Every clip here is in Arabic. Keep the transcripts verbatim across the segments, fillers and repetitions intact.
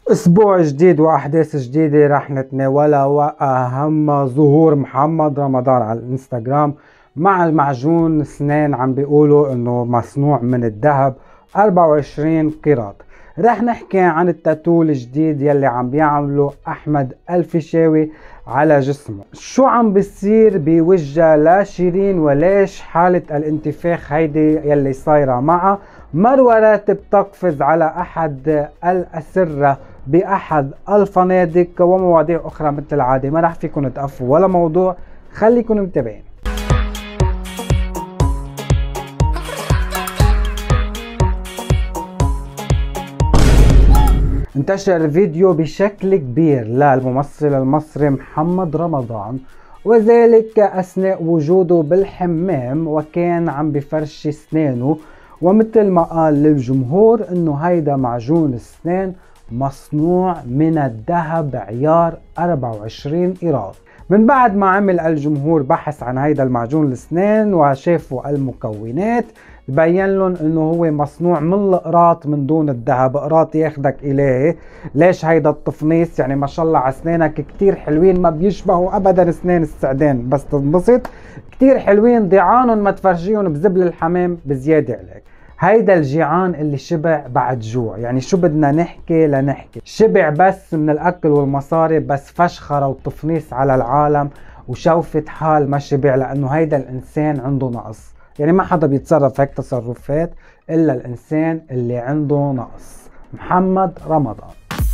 اسبوع جديد واحداث جديدة رح نتناولها، واهم ظهور محمد رمضان على الانستغرام مع المعجون اسنان عم بيقولوا انه مصنوع من الذهب أربعة وعشرين قيراط. رح نحكي عن التاتو الجديد يلي عم بيعمله احمد الفيشاوي على جسمه. شو عم بيصير بوجه لشيرين، وليش حالة الانتفاخ هيدي يلي صايرة معها. مروة راتب تقفز على احد الاسرة باحد الفنادق، ومواضيع اخرى مثل العادة. ما رح فيكم تقفوا ولا موضوع، خليكم متابعين. انتشر فيديو بشكل كبير للممثل المصري محمد رمضان، وذلك اثناء وجوده بالحمام وكان عم بفرش اسنانه، ومثل ما قال للجمهور انه هيدا معجون اسنان مصنوع من الذهب عيار أربعة وعشرين قيراط. من بعد ما عمل الجمهور بحث عن هيدا المعجون الاسنان وشافوا المكونات، تبين لهم انه هو مصنوع من القراط من دون الذهب. قراط ياخدك الهي. ليش هيدا التفنيس؟ يعني ما شاء الله على اسنانك كتير حلوين، ما بيشبهوا ابدا اسنان السعدان، بس تنبسط كتير حلوين. ضيعانهم ما تفرجيهم بزبل الحمام بزياده عليك. هيدا الجيعان اللي شبع بعد جوع. يعني شو بدنا نحكي لنحكي؟ شبع بس من الاكل والمصاري، بس فشخره وتفنيس على العالم وشوفة حال ما شبع، لانه هيدا الانسان عنده نقص. يعني ما حدا بيتصرف هيك تصرفات الا الانسان اللي عنده نقص. محمد رمضان.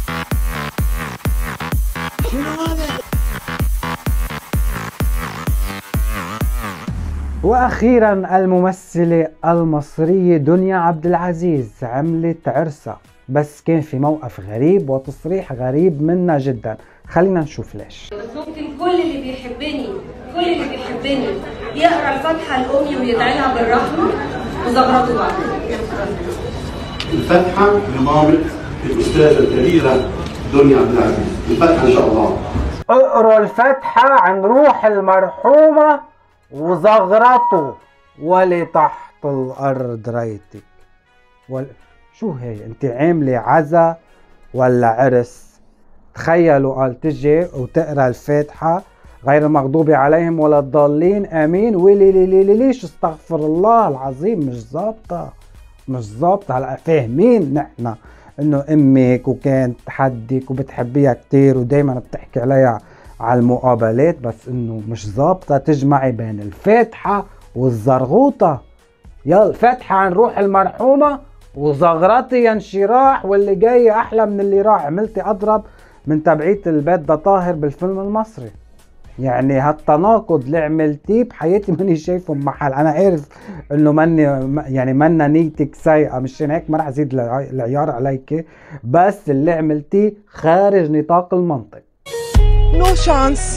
واخيرا الممثلة المصرية دنيا عبد العزيز عملت عرسها، بس كان في موقف غريب وتصريح غريب منها جدا. خلينا نشوف ليش. بس ممكن كل اللي بيحبني كل اللي بيحبني يقرا الفاتحة لأمي ويدعي لها بالرحمة وزغرته بعض. الفاتحة لمامة الأستاذة الكبيرة دنيا عبد العزيز. الفاتحة إن شاء الله. اقروا الفاتحة عن روح المرحومة وزغرته ولتحت الأرض ريتك. وال... شو هي؟ انت عاملة عزا ولا عرس؟ تخيلوا قال تجي وتقرا الفاتحة غير المغضوب عليهم ولا الضالين امين. ولي لي لي لي ليش استغفر الله العظيم. مش ظابطه مش ظابطه. هلا فاهمين نحن انه امك وكانت تحدك وبتحبيها كتير ودايما بتحكي عليها على المقابلات، بس انه مش ظابطه تجمعي بين الفاتحه والزرغوطه. يلا فاتحه عن روح المرحومه وزغرتي انشراح، واللي جاي احلى من اللي راح. عملتي اضرب من تبعية البيت ده طاهر بالفيلم المصري. يعني هالتناقض اللي عملتيه بحياتي ماني شايفه بمحل. انا عارف انه مني يعني منا نيتك سيئه، مشان هيك ما رح ازيد العيار عليك، بس اللي عملتيه خارج نطاق المنطق. نو شانس.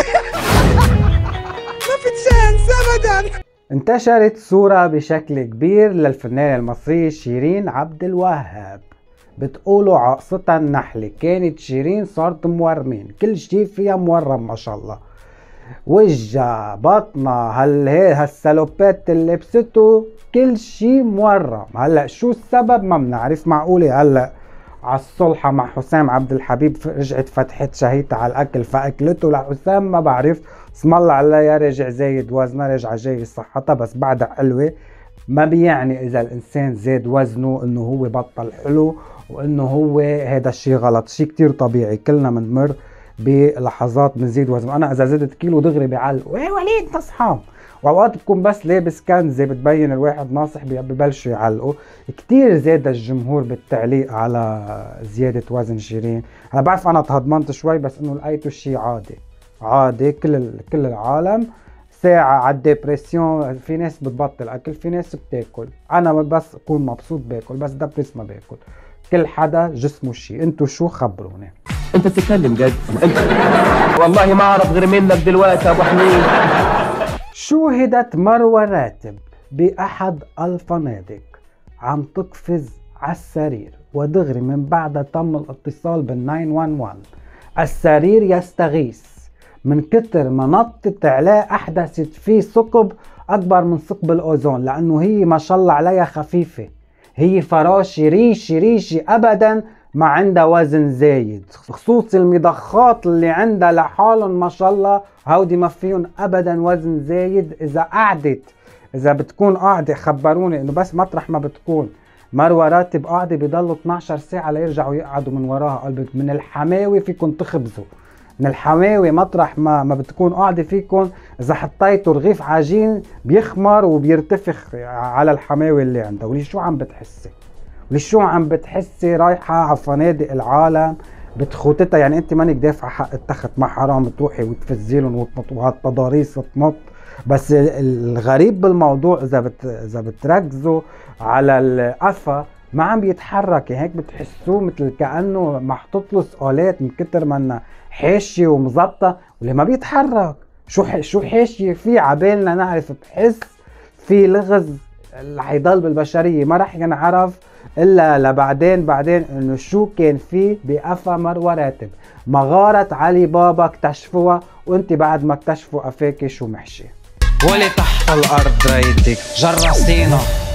ما في تشانس ابدا. انتشرت صوره بشكل كبير للفنانه المصريه شيرين عبد الوهاب، بتقولوا عقصتها النحلة. كانت شيرين صارت مورمين، كل شيء فيها مورم ما شاء الله. وجها بطنها هال هي هالسلوبات اللي لبسته كل شيء مورم. هلا شو السبب ما بنعرف. معقولة هلا على الصلحة مع حسام عبد الحبيب رجعت فتحت شهيتها على الاكل فاكلته لحسام؟ ما بعرف. اسم الله عليها رجع زايد وزنها، رجع جاي صحتها، بس بعدها حلوة. ما بيعني اذا الانسان زاد وزنه انه هو بطل حلو وانه هو هذا الشيء غلط. شيء كتير طبيعي، كلنا بنمر بلحظات بنزيد وزن. انا اذا زدت كيلو دغري بيعلقوا ايه وليد انت اصحاب، واوقات بكون بس لابس كنزه بتبين الواحد ناصح ببلشوا يعلقوا. كتير زاد الجمهور بالتعليق على زياده وزن شيرين. انا بعرف انا تهضمنت شوي، بس انه لقيته شيء عادي عادي. كل كل العالم ساعة على الديبرسيون. في ناس بتبطل اكل، في ناس بتاكل. انا بس اكون مبسوط باكل، بس دبرس ما باكل. كل حدا جسمه شيء. انتو شو؟ خبروني. انت بتتكلم جد؟ انت والله ما اعرف غير منك دلوقتي ابو حميد. شوهدت مروة راتب باحد الفنادق عم تقفز على السرير، ودغري من بعدها تم الاتصال بال تسعة واحد واحد. السرير يستغيث من كتر ما نطت عليه، احدثت فيه ثقب اكبر من ثقب الاوزون، لانه هي ما شاء الله عليها خفيفة. هي فراشة ريشي ريشي ابدا ما عندها وزن زايد، خصوصي المضخات اللي عندها لحالهم ما شاء الله هودي ما فيهم ابدا وزن زايد. اذا قعدت اذا بتكون قاعده خبروني انه بس مطرح ما بتكون مروه راتب قاعده بيضلوا اثنعش ساعه ليرجعوا يقعدوا من وراها. قلبك من الحماوي فيكم تخبزوا، من الحماوي مطرح ما ما بتكون قاعده فيكم اذا حطيتوا رغيف عجين بيخمر وبيرتفخ على الحماوي اللي عنده. ولي شو عم بتحسي؟ ولي شو عم بتحسي رايحه على فنادق العالم بتخوتتها؟ يعني انت مانك دافعه حق التخت، ما حرام تروحي وتفزي لهم وهالتضاريس تنط. بس الغريب بالموضوع اذا بت اذا بتركزوا على القفا ما عم بيتحرك، هيك بتحسوه مثل كانه محطوط له سؤالات من كتر ما انها حاشيه ومظبطه، واللي ما بيتحرك. شو شو حاشيه فيه عبالنا نعرف؟ بحس في لغز اللي حيضل بالبشريه ما رح ينعرف الا لبعدين بعدين انه شو كان فيه بقفا مروه راتب. مغاره علي بابا اكتشفوها، وانت بعد ما اكتشفوا قفاكي شو محشي. ولي تحت الارض ريتك جرسينا.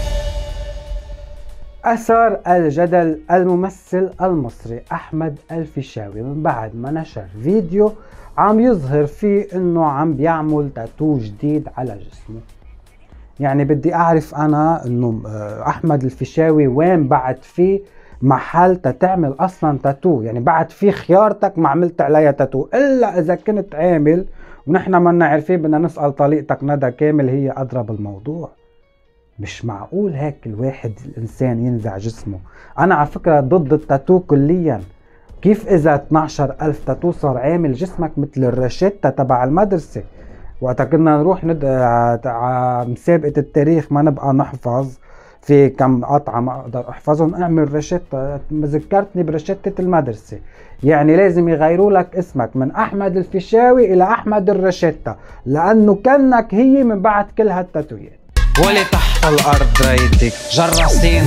أثار الجدل الممثل المصري أحمد الفيشاوي من بعد ما نشر فيديو عم يظهر فيه إنه عم بيعمل تاتو جديد على جسمه. يعني بدي أعرف أنا إنه أحمد الفيشاوي وين بعد فيه محل تتعمل أصلا تاتو؟ يعني بعد فيه خيارتك ما عملت عليها تاتو، إلا إذا كنت عامل ونحن ما عارفين بدنا نسأل طليقتك ندى كامل هي أدرى بالموضوع. مش معقول هيك الواحد الانسان ينزع جسمه. انا على فكرة ضد التاتو كليا. كيف اذا اثنعشر الف تاتو صار عامل جسمك مثل الرشتة تبع المدرسة؟ وقتا كنا نروح ند... على مسابقة التاريخ ما نبقى نحفظ في كم قطعة ما اقدر احفظهم، اعمل رشتة. ذكرتني برشتة المدرسة. يعني لازم يغيروا لك اسمك من احمد الفيشاوي الى احمد الرشتة، لانه كانك هي من بعد كل هالتاتويات. ولي تحت الارض ريتك جرسينا.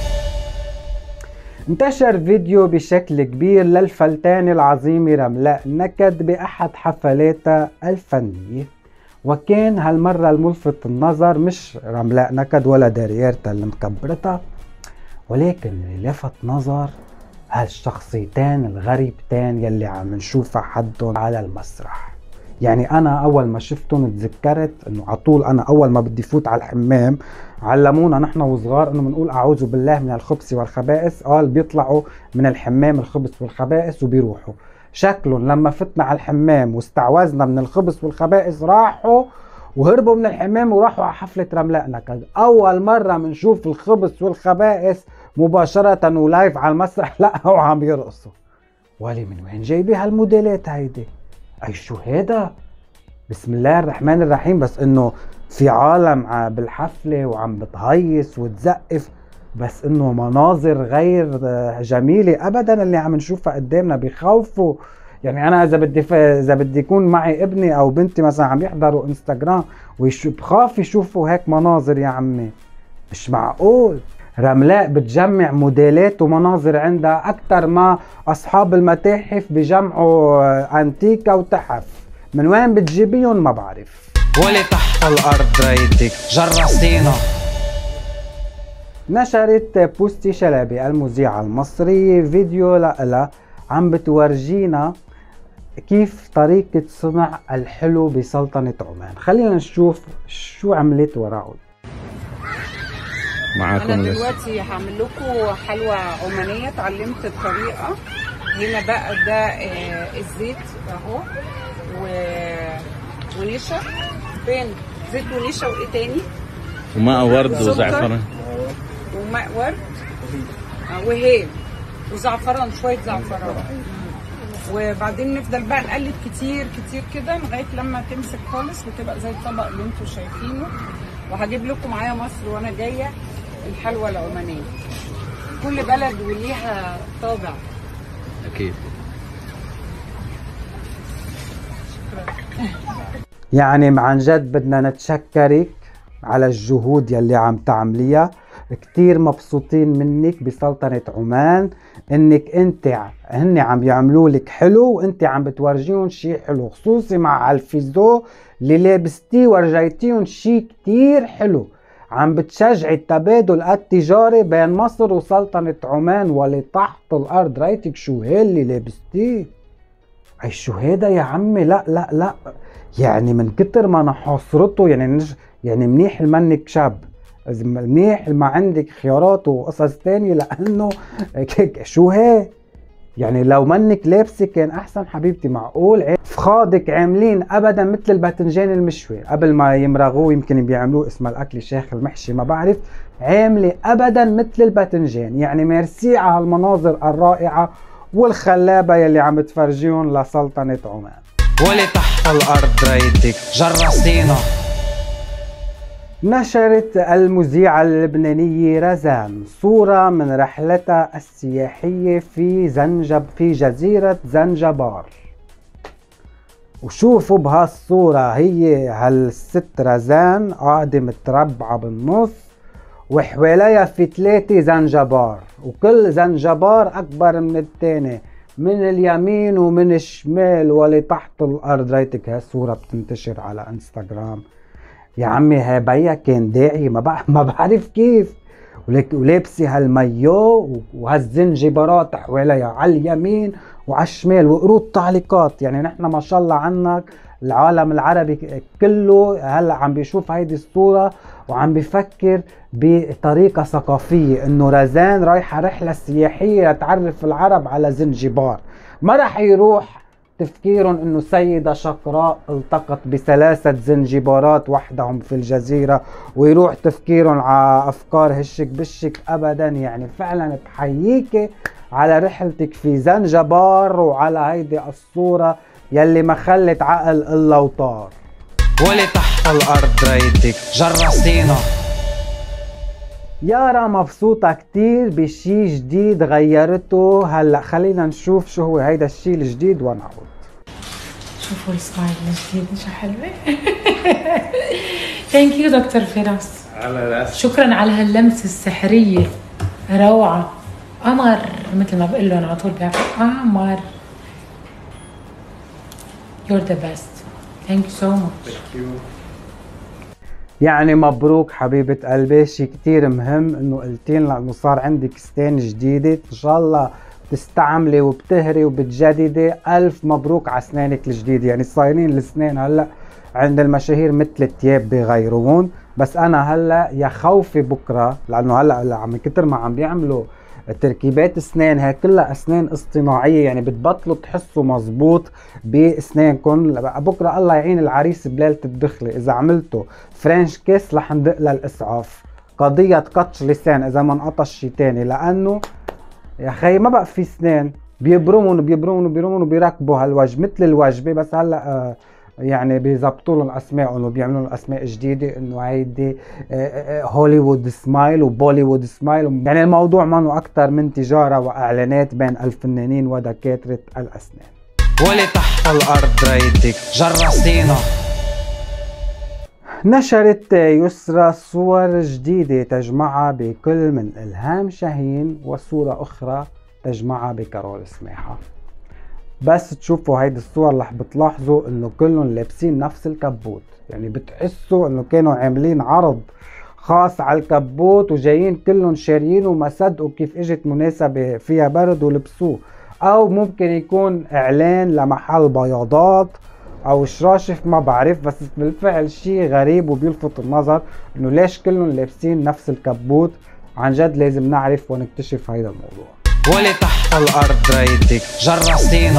انتشر فيديو بشكل كبير للفلتانة العظيمة رملاء نكد بأحد حفلاتها الفنية، وكان هالمرة الملفت النظر مش رملاء نكد ولا داريرتها اللي مكبرتها، ولكن اللي لفت نظر هالشخصيتين الغريبتين يلي عم نشوفها حدهم على المسرح. يعني انا اول ما شفتهم تذكرت انه على طول انا اول ما بدي فوت على الحمام علمونا نحن وصغار انه بنقول اعوذ بالله من الخبث والخبائث، قال بيطلعوا من الحمام الخبث والخبائث وبيروحوا. شكلهم لما فتنا على الحمام واستعوذنا من الخبث والخبائث راحوا وهربوا من الحمام وراحوا على حفلة رملاء نكد. اول مرة بنشوف الخبث والخبائث مباشرة ولايف على المسرح، لا هو عم يرقصوا. ولي من وين جايبي هالموديلات هيدي؟ اي شو هيدا؟ بسم الله الرحمن الرحيم. بس انه في عالم بالحفلة وعم بتهيص وتزقف، بس انه مناظر غير جميلة ابدا اللي عم نشوفها قدامنا، بيخوفوا. يعني انا اذا بدي ف... اذا بدي يكون معي ابني او بنتي مثلا عم يحضروا انستغرام ويش بخاف يشوفوا هيك مناظر. يا عمي مش معقول. رملاء بتجمع موديلات ومناظر عندها اكثر ما اصحاب المتاحف بجمعوا انتيكا وتحف. من وين بتجيبيهم ما بعرف. ولي تحت الارض ريتك جرسينا. نشرت بوستي شلبي المذيعة المصرية فيديو لها عم بتورجينا كيف طريقة صنع الحلو بسلطنة عمان. خلينا نشوف شو عملت وراءه. معاكم انا دلوقتي هعمل لكم حلوى عمانيه، اتعلمت الطريقه. هنا بقى ده آه الزيت اهو و... ونشا، فين زيت ونشا وايه تاني؟ وماء ورد وزعفران وماء ورد آه وهيل وزعفران، شويه زعفران. وبعدين نفضل بقى نقلب كتير كتير كده لغايه لما تمسك خالص وتبقى زي الطبق اللي انتوا شايفينه. وهجيب لكم معايا مصر وانا جايه الحلوى العمانيه. كل بلد وليها طابع اكيد. يعني عن جد بدنا نتشكرك على الجهود يلي عم تعمليها. كتير مبسوطين منك بسلطنة عمان، انك انت هن عم يعملوا لك حلو وانت عم بتورجيهم شيء حلو، خصوصي مع الفيزو اللي لابستيه ورجيتيهم شيء كتير حلو. عم بتشجعي التبادل التجاري بين مصر وسلطنة عمان ولتحت الارض. رايتك شو هاللي لابستيه؟ اي شو هيدا يا عمي؟ لا لا لا، يعني من كتر ما انا حاصرته يعني يعني منيح منك شاب، منيح ما عندك خيارات وقصص تانية، لانه شو هي يعني لو منك لابسه كان احسن حبيبتي. معقول فخادك عاملين ابدا مثل الباذنجان المشوي قبل ما يمرغوه، يمكن بيعملوه اسمه الاكل شيخ المحشي ما بعرف، عامله ابدا مثل الباذنجان. يعني ميرسي على هالمناظر الرائعه والخلابه يلي عم تفرجيهم لسلطنه عمان. ولي تحت الارض رايدك جرستينا. نشرت المذيعة اللبنانية رزان صورة من رحلتها السياحية في زنجب في جزيرة زنجبار، وشوفوا بهالصورة هي هالست رزان قاعدة متربعة بالنص وحواليها في ثلاثة زنجبار، وكل زنجبار أكبر من الثاني من اليمين ومن الشمال ولتحت الأرض. ريتك هالصورة بتنتشر على انستغرام. يا عمي هاي بيا كان داعي ما بعرف ما بعرف كيف، ولابسه هالمايو وهالزنجبارات حواليها على اليمين وعلى الشمال، وقروا التعليقات. يعني نحن ما شاء الله عنك العالم العربي كله هلا عم بيشوف هيدي الصورة وعم بيفكر بطريقة ثقافية انه رزان رايحة رحلة سياحية لتعرف العرب على زنجبار. ما رح يروح تفكيرهم انه سيدة شقراء التقت بثلاثة زنجبارات وحدهم في الجزيرة ويروح تفكيرهم على افكار هشك بشك ابدا. يعني فعلا بحييكي على رحلتك في زنجبار وعلى هيدي الصورة يلي ما خلت عقل الا وطار. ولي تحت الارض رايدك جرستينا. يارا مبسوطة كتير بشي جديد غيرته. هلا خلينا نشوف شو هو هيدا الشي الجديد ونعود. شوفوا السمايل الجديد شو حلوة. ثانك يو دكتور فراس، شكرا على هاللمسة السحرية، روعة قمر مثل ما بقول لهم على طول بيعرفوا قمر. you're the best. thank you so much. يعني مبروك حبيبة قلبي، شي كتير مهم انه قلتين لانه صار عندك سنان جديدة ان شاء الله تستعملي وبتهري وبتجددي. الف مبروك على سنانك الجديدة. يعني صايرين السنان هلا عند المشاهير مثل التياب بغيرون، بس انا هلا يا خوفي بكره لانه هلا عم كتر ما عم بيعملوا تركيبات اسنان هي كلها اسنان اصطناعيه، يعني بتبطلوا تحسوا مزبوط باسنانكم. بكره الله يعين العريس بليله الدخله اذا عملتوا فرنش كيس رح ندق للاسعاف قضيه قطش لسان اذا ما انقطش شي تاني، لانه يا خي ما بقى في اسنان بيبرمون بيبرمون بيبرمون وبيركبوا هالوجه مثل الوجبه. بس هلا آه يعني بيظبطوا لهم اسماء وبيعملوا لهم اسماء جديده انه هيدي هوليوود سمايل وبوليوود سمايل. يعني الموضوع منه اكثر من تجاره واعلانات بين الفنانين ودكاتره الاسنان. ولي تحت الارض رايدك جرستينا. نشرت يسرى صور جديده تجمعها بكل من الهام شاهين وصوره اخرى تجمعها بكارول سماحه. بس تشوفوا هيدي الصور رح بتلاحظوا انه كلهم لابسين نفس الكبوت، يعني بتحسوا انه كانوا عاملين عرض خاص على الكبوت وجايين كلهم شاريين وما صدقوا كيف اجت مناسبة فيها برد ولبسوه، او ممكن يكون اعلان لمحل بياضات او شراشف ما بعرف. بس بالفعل شيء غريب وبيلفت النظر انه ليش كلهم لابسين نفس الكبوت. عن جد لازم نعرف ونكتشف هيدا الموضوع. ولي تحت الارض رايدك جرستينا.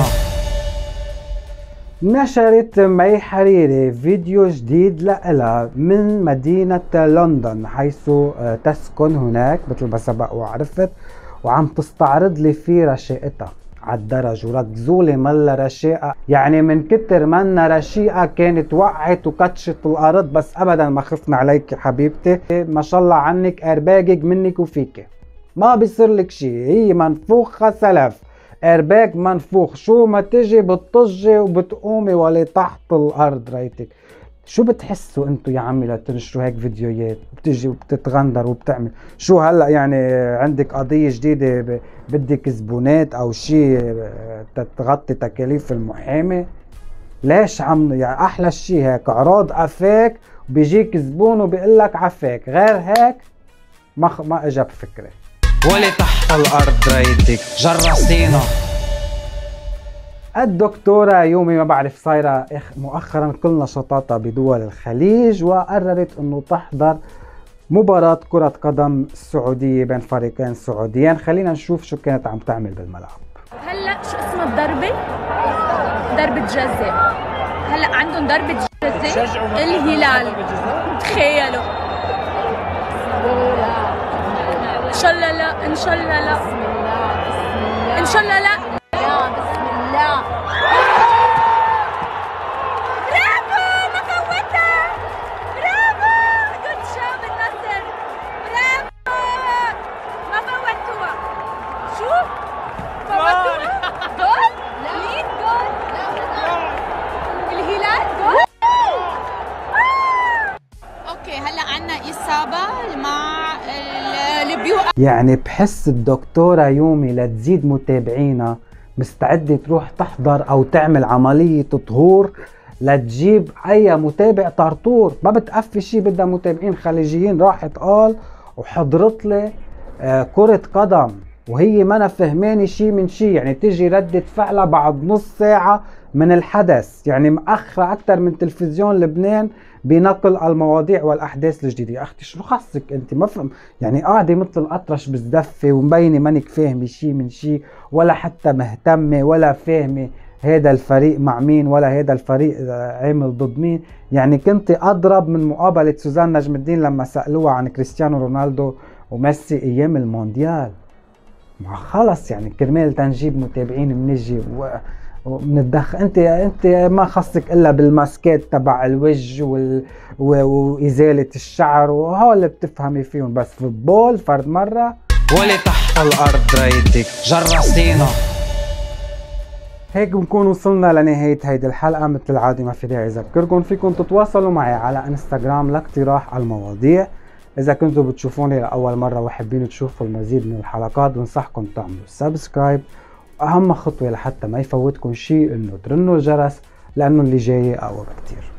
نشرت مي حريري فيديو جديد لها من مدينة لندن حيث تسكن هناك مثل ما سبق وعرفت، وعم تستعرض لي فيه رشاقتها على الدرج. وركزوا لي ملا رشاقة، يعني من كتر منا رشيقة كانت وقعت وكتشت الارض. بس ابدا ما خفنا عليك حبيبتي، ما شاء الله عنك ايرباجك منك وفيك ما بيصير لك شيء. هي منفوخة سلف، ايرباج منفوخ، شو ما تجي بتطجي وبتقومي ولا تحت الارض. ريتك شو بتحسوا انتو يا عمي لتنشروا هيك فيديوهات بتجي وبتتغندر وبتعمل شو؟ هلا يعني عندك قضية جديدة بدك زبونات او شيء تتغطي تكاليف المحامي؟ ليش عم يعني احلى شيء هيك عراض قفاك بيجيك زبون وبيقول لك عفاك، غير هيك ما خ... ما اجى بفكره. ولي تحت الارض رايدك جرسينا. الدكتورة يومي ما بعرف صايرة مؤخرا كل نشاطاتها بدول الخليج، وقررت انه تحضر مباراة كرة قدم السعودية بين فريقين سعوديين. خلينا نشوف شو كانت عم تعمل بالملعب. هلا شو اسم الضربة؟ ضربة جزاء. هلا عندهم ضربة جزاء الهلال. تخيلوا. ان شاء الله لا، ان شاء الله لا، ان شاء الله لا. بسم الله. برافو، ما فوتها. برافو، جود شوت النصر. برافو، ما فوتوها. شو؟ فوتوها؟ جول؟ مين جول؟ الهلال جول؟ اوكي هلا عنا اصابة مع البيو. يعني بحس الدكتورة يومي لتزيد متابعينا مستعدة تروح تحضر او تعمل عملية طهور لتجيب اي متابع طرطور، ما بتقفي شي، بدها متابعين خليجيين. راحت قال وحضرت لي آه كرة قدم وهي ما أنا فهماني شي من شي، يعني تيجي ردة فعلها بعد نص ساعة من الحدث، يعني مأخرة أكتر من تلفزيون لبنان بنقل المواضيع والأحداث الجديدة. يا أختي شو خصك أنت؟ ما فهم يعني، قاعدة مثل الأطرش بالزفة ومبينة مانك فاهمة شي من شي، ولا حتى مهتمة ولا فاهمة هذا الفريق مع مين ولا هذا الفريق عامل ضد مين. يعني كنت أضرب من مقابلة سوزان نجم الدين لما سألوها عن كريستيانو رونالدو وميسي أيام المونديال. ما خلص يعني كرمال تنجيب متابعين بنجي وبنتدخل. انت انت ما خصك الا بالماسكات تبع الوجه وال... وازاله الشعر وهول اللي بتفهمي فيهم، بس فوتبول فرد مره. ولي تحت الارض رايدك جرسينا. هيك بنكون وصلنا لنهاية هيدي الحلقة. مثل العادة ما في داعي اذكركم فيكم تتواصلوا معي على انستغرام لاقتراح المواضيع. إذا كنتوا بتشوفوني لأول مرة وحابين تشوفوا المزيد من الحلقات بنصحكم تعملوا سبسكرايب، وأهم خطوة لحتى ما يفوتكم شيء إنه ترنوا الجرس، لأنه اللي جاي أقوى بكتير.